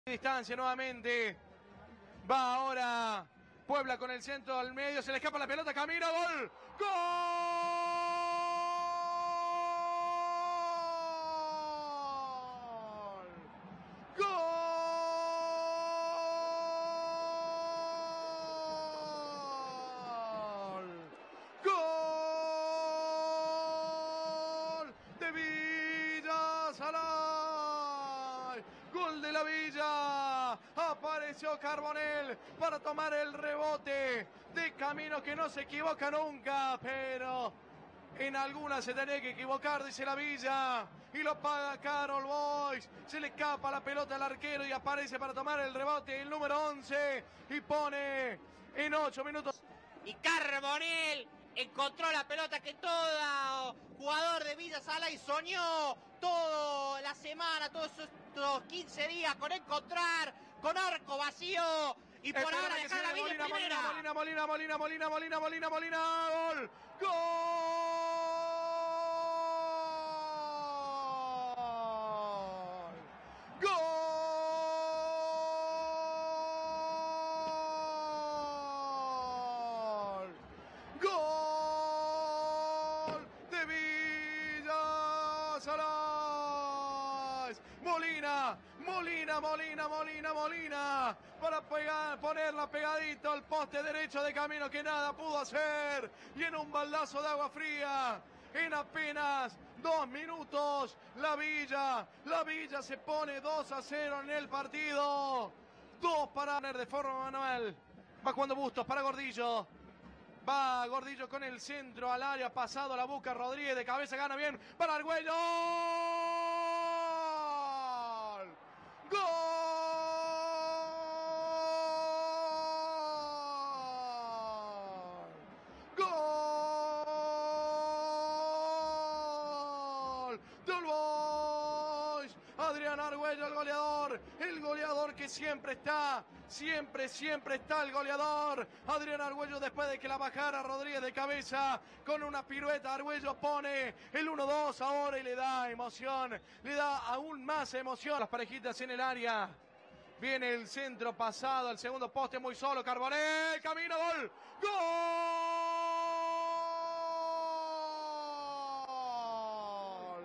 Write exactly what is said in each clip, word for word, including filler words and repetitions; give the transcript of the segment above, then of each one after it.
Distancia nuevamente. Va ahora Puebla con el centro al medio. Se le escapa la pelota. Camino. Gol. Gol. Gol. Gol de Villa Salay. Gol de la Villa. Apareció Carbonell para tomar el rebote de Camino, que no se equivoca nunca, pero en alguna se tenía que equivocar, dice la Villa, y lo paga Carol Boys. Se le escapa la pelota al arquero y aparece para tomar el rebote el número once y pone en ocho minutos. Y Carbonell encontró la pelota que todo jugador de Villa Salay soñó toda la semana, todos estos quince días, con encontrar, con arco vacío, y por ahora dejar la Villa en primera. Molina, Molina, Molina, Molina, Molina, Molina, Molina, gol, gol, gol, gol de Villa Salay. Molina, Molina, Molina, Molina, Molina, para pegar, ponerla pegadito al poste derecho de Camino, que nada pudo hacer, y en un baldazo de agua fría, en apenas dos minutos, la Villa, la Villa se pone dos a cero en el partido. Dos para poner de forma manual. Va cuando Bustos para Gordillo. Va Gordillo con el centro al área, pasado, la busca Rodríguez, de cabeza gana bien para Argüello. ¡Gol! ¡Gol! ¡Del Boys! Adrián Argüello, el goleador, el goleador que siempre está, siempre, siempre está el goleador. Adrián Argüello, después de que la bajara Rodríguez de cabeza con una pirueta, Argüello pone el uno dos ahora y le da emoción, le da aún más emoción. Las parejitas en el área. Viene el centro pasado al segundo poste, muy solo Carbonell, Camino, gol, gol,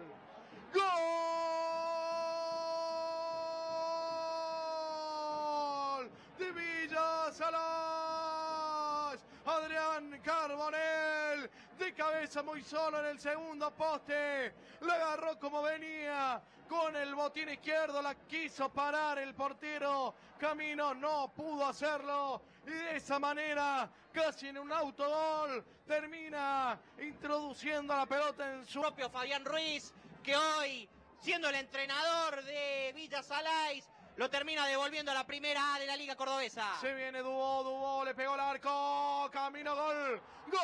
gol de Villa Salay. Adrián Carbonell de cabeza muy solo en el segundo poste, la agarró como venía con el botín izquierdo, la quiso parar el portero Camino, no pudo hacerlo, y de esa manera, casi en un autogol, termina introduciendo la pelota en su propio Fabián Ruiz, que hoy, siendo el entrenador de Villa Salay, lo termina devolviendo a la primera A de la Liga Cordobesa. Se viene Dubó, Dubó, le pegó el arco, Camino, gol, gol,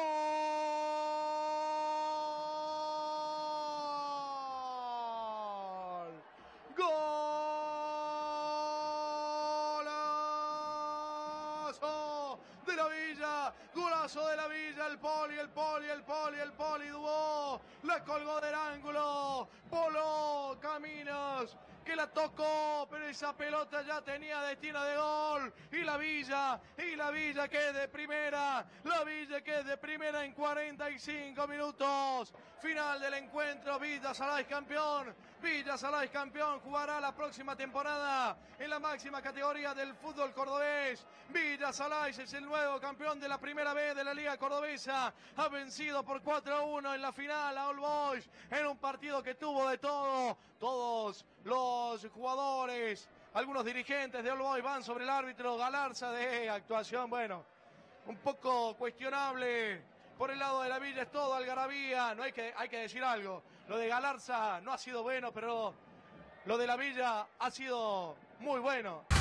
golazo de la Villa, golazo de la Villa, el poli, el poli, el poli, el poli, Dubó, la colgó del ángulo, voló Caminos, que la tocó, pero esa pelota ya tenía destino de gol, y la Villa, y la Villa que es de primera, la Villa que es de primera en cuarenta y cinco minutos, final del encuentro, Villa Salay campeón, Villa Salay campeón, jugará la próxima temporada en la máxima categoría del fútbol cordobés. Villa Salay es el nuevo campeón de la primera B de la Liga Cordobesa, ha vencido por cuatro a uno en la final a All Boys, en un partido que tuvo de todo, todos los jugadores, algunos dirigentes de All Boys van sobre el árbitro. Galarza de actuación, bueno, un poco cuestionable. Por el lado de la Villa es todo algarabía, no hay que, hay que decir algo. Lo de Galarza no ha sido bueno, pero lo de la Villa ha sido muy bueno.